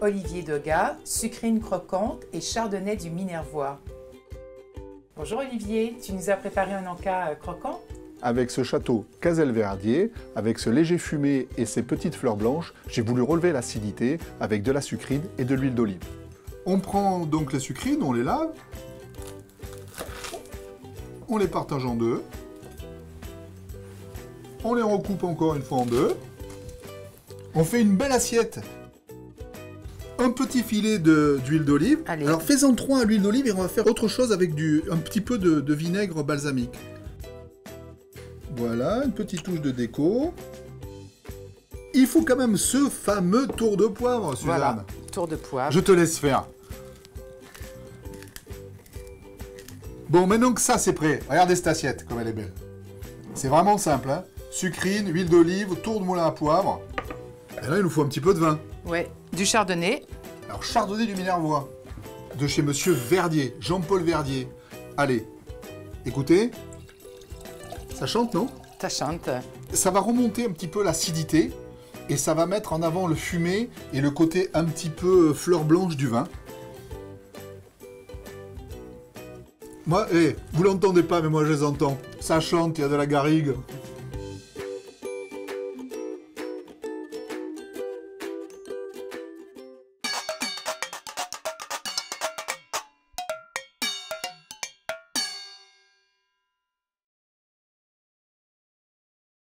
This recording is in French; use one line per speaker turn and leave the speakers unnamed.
Olivier Doga, sucrine croquante et chardonnay du Minervois. Bonjour Olivier, tu nous as préparé un encas croquant?
Avec ce château Cazelverdier, avec ce léger fumé et ces petites fleurs blanches, j'ai voulu relever l'acidité avec de la sucrine et de l'huile d'olive.
On prend donc les sucrines, on les lave, on les partage en deux, on les recoupe encore une fois en deux, on fait une belle assiette, un petit filet d'huile d'olive. Alors fais-en 3 à l'huile d'olive et on va faire autre chose avec un petit peu de vinaigre balsamique. Voilà, une petite touche de déco. Il faut quand même ce fameux tour de poivre, Suzanne.
Voilà, tour de poivre.
Je te laisse faire. Bon, maintenant que ça c'est prêt, regardez cette assiette, comme elle est belle. C'est vraiment simple, hein. Sucrine, huile d'olive, tour de moulin à poivre. Et là, il nous faut un petit peu de vin.
Ouais, du chardonnay.
Alors, chardonnay du Minervois, de chez Monsieur Verdier, Jean-Paul Verdier. Allez, écoutez. Ça chante, non?
Ça chante.
Ça va remonter un petit peu l'acidité et ça va mettre en avant le fumé et le côté un petit peu fleur blanche du vin. Moi, vous l'entendez pas, mais moi je les entends. Ça chante, il y a de la garrigue.